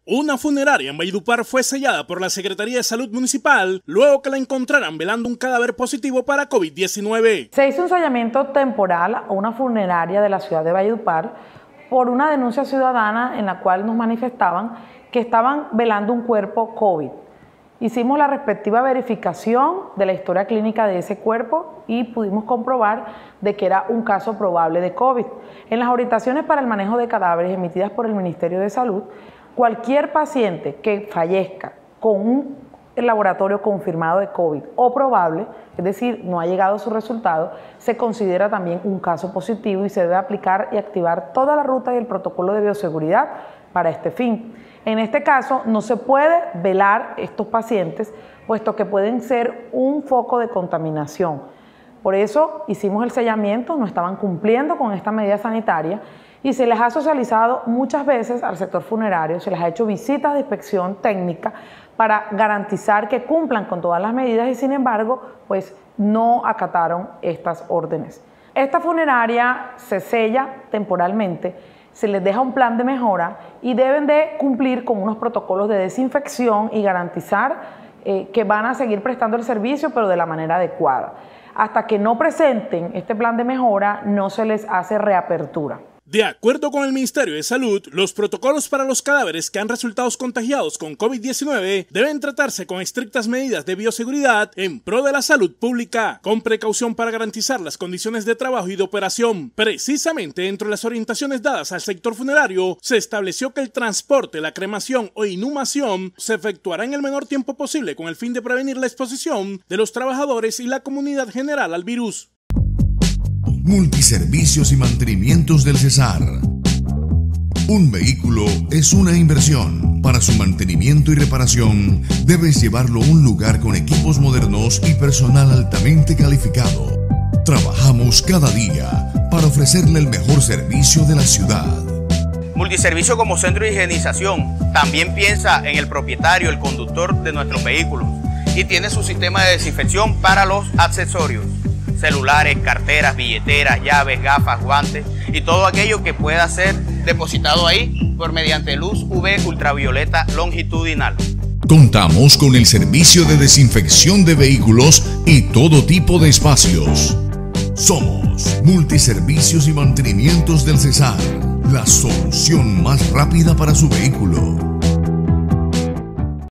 Una funeraria en Valledupar fue sellada por la Secretaría de Salud Municipal luego que la encontraran velando un cadáver positivo para COVID-19. Se hizo un sellamiento temporal a una funeraria de la ciudad de Valledupar por una denuncia ciudadana en la cual nos manifestaban que estaban velando un cuerpo COVID. Hicimos la respectiva verificación de la historia clínica de ese cuerpo y pudimos comprobar de que era un caso probable de COVID. En las orientaciones para el manejo de cadáveres emitidas por el Ministerio de Salud, cualquier paciente que fallezca con un laboratorio confirmado de COVID o probable, es decir, no ha llegado su resultado, se considera también un caso positivo y se debe aplicar y activar toda la ruta y el protocolo de bioseguridad para este fin. En este caso, no se puede velar estos pacientes, puesto que pueden ser un foco de contaminación. Por eso hicimos el sellamiento, no estaban cumpliendo con esta medida sanitaria y se les ha socializado muchas veces al sector funerario, se les ha hecho visitas de inspección técnica para garantizar que cumplan con todas las medidas y sin embargo, pues no acataron estas órdenes. Esta funeraria se sella temporalmente, se les deja un plan de mejora y deben de cumplir con unos protocolos de desinfección y garantizar que van a seguir prestando el servicio pero de la manera adecuada. Hasta que no presenten este plan de mejora no se les hace reapertura. De acuerdo con el Ministerio de Salud, los protocolos para los cadáveres que han resultado contagiados con COVID-19 deben tratarse con estrictas medidas de bioseguridad en pro de la salud pública, con precaución para garantizar las condiciones de trabajo y de operación. Precisamente entre las orientaciones dadas al sector funerario, se estableció que el transporte, la cremación o inhumación se efectuará en el menor tiempo posible con el fin de prevenir la exposición de los trabajadores y la comunidad general al virus. Multiservicios y mantenimientos del Cesar. Un vehículo es una inversión. Para su mantenimiento y reparación, debes llevarlo a un lugar con equipos modernos y personal altamente calificado. Trabajamos cada día para ofrecerle el mejor servicio de la ciudad. Multiservicio como centro de higienización. También piensa en el propietario, el conductor de nuestros vehículos. Y tiene su sistema de desinfección para los accesorios. Celulares, carteras, billeteras, llaves, gafas, guantes y todo aquello que pueda ser depositado ahí por mediante luz UV ultravioleta longitudinal. Contamos con el servicio de desinfección de vehículos y todo tipo de espacios. Somos Multiservicios y Mantenimientos del Cesar, la solución más rápida para su vehículo.